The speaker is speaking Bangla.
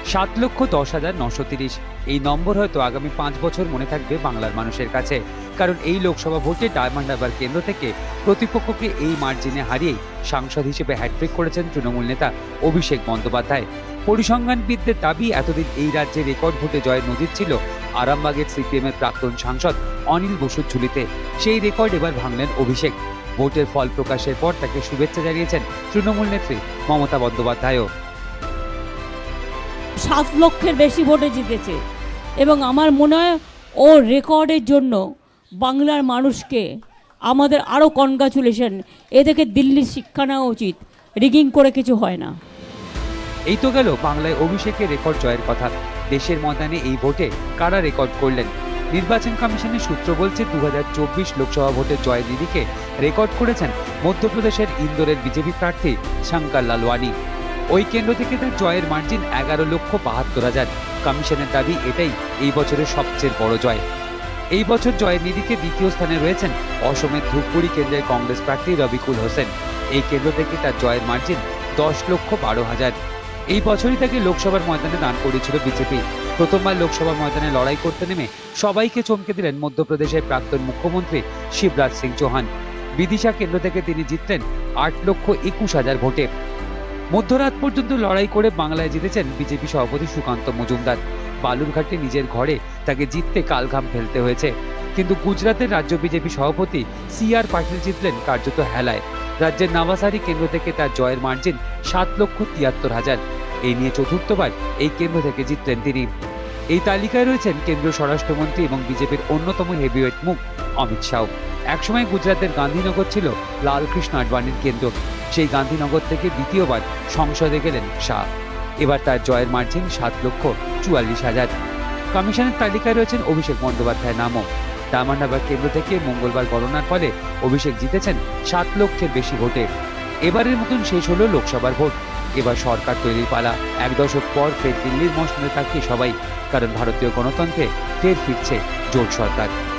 7,10,930 এই নম্বর হয়তো আগামী 5 বছর মনে থাকবে বাংলার মানুষের কাছে। কারণ এই লোকসভা ভোটে ডায়মন্ড হারবার কেন্দ্র থেকে প্রতিপক্ষকে এই মার্জিনে হারিয়ে সাংসদ হিসেবে হ্যাট্রিক করেছেন তৃণমূল নেতা অভিষেক বন্দ্যোপাধ্যায়। পরিসংখ্যানবিদদের দাবি, এতদিন এই রাজ্যে রেকর্ড ভোটে জয়ের নজির ছিল আরামবাগের সিপিএমের প্রাক্তন সাংসদ অনিল বসুর ঝুলিতে। সেই রেকর্ড এবার ভাঙলেন অভিষেক। ভোটের ফল প্রকাশের পর তাকে শুভেচ্ছা জানিয়েছেন তৃণমূল নেত্রী মমতা বন্দ্যোপাধ্যায়ও। 7 লক্ষের বেশি ভোটে জিতেছে এবং আমার মনে হয় ও রেকর্ডের জন্য বাংলার মানুষকে আমাদের আরও কনগ্রাচুলেশন। এদেরকে দিল্লির শিক্ষা নেওয়া উচিত, রিগিং করে কিছু হয় না। এই তো গেল বাংলায় অভিষেকের রেকর্ড জয়ের কথা। দেশের ময়দানে এই ভোটে কারা রেকর্ড করলেন? নির্বাচন কমিশনের সূত্র বলছে 2024 লোকসভা ভোটের জয়ের নিরিখে রেকর্ড করেছেন মধ্যপ্রদেশের ইন্দোরের বিজেপি প্রার্থী শঙ্কর লালওয়ানি। ওই কেন্দ্র থেকে তার জয়ের মার্জিন 11,72,000। কমিশনের দাবি, এটাই এই বছরের সবচেয়ে বড় জয়। এই বছর জয়ের নিরিখে দ্বিতীয় স্থানে রয়েছেন অসমের ধূপগুড়ি কেন্দ্রের কংগ্রেস প্রার্থী রবিকুল হোসেন। এই কেন্দ্র থেকে তার জয়ের মার্জিন 10,12,000। এই বছরই তাকে লোকসভার ময়দানে দান করেছিল বিজেপি। প্রথমবার লোকসভা ময়দানে লড়াই করতে নেমে সবাইকে চমকে দিলেন মধ্যপ্রদেশের প্রাক্তন মুখ্যমন্ত্রী শিবরাজ সিং চৌহান। বিদিশা কেন্দ্র থেকে তিনি জিতলেন 8,21,000 ভোটে। মধ্যরাত পর্যন্ত লড়াই করে বাংলায় জিতেছেন বিজেপি সভাপতি সুকান্ত মজুমদার। বালুরঘাটে নিজের ঘরে তাকে জিততে কালঘাম ফেলতে হয়েছে। কিন্তু গুজরাতের রাজ্য বিজেপি সভাপতি CR পাটিল জিতলেন কার্যত হেলায়। রাজ্যের নাভাসারি কেন্দ্র থেকে তার জয়ের মার্জিন 7,73,000। এই নিয়ে চতুর্থবার এই কেন্দ্র থেকে জিতলেন তিনি। এই তালিকায় রয়েছেন কেন্দ্রীয় স্বরাষ্ট্রমন্ত্রী এবং বিজেপির অন্যতম হেভিওয়েট মুখ অমিত শাহ। একসময় গুজরাতের গান্ধীনগর ছিল লালকৃষ্ণ আডবাণীর কেন্দ্র। সেই গান্ধীনগর থেকে দ্বিতীয়বার সংসদে গেলেন শাহ। এবার তার জয়ের মার্জিন 7,44,000। কমিশনের তালিকায় রয়েছেন অভিষেক বন্দ্যোপাধ্যায়ের নামও। ডায়মন্ড হারবার কেন্দ্র থেকে মঙ্গলবার গণনার ফলে অভিষেক জিতেছেন 7 লক্ষের বেশি ভোটে। এবারের মতন শেষ হলো লোকসভার ভোট। এবার সরকার তৈরির পালা। 1 দশক পর ফের দিল্লির মসনদে তাকিয়ে সবাই, কারণ ভারতীয় গণতন্ত্রে ফের ফিরছে জোট সরকার।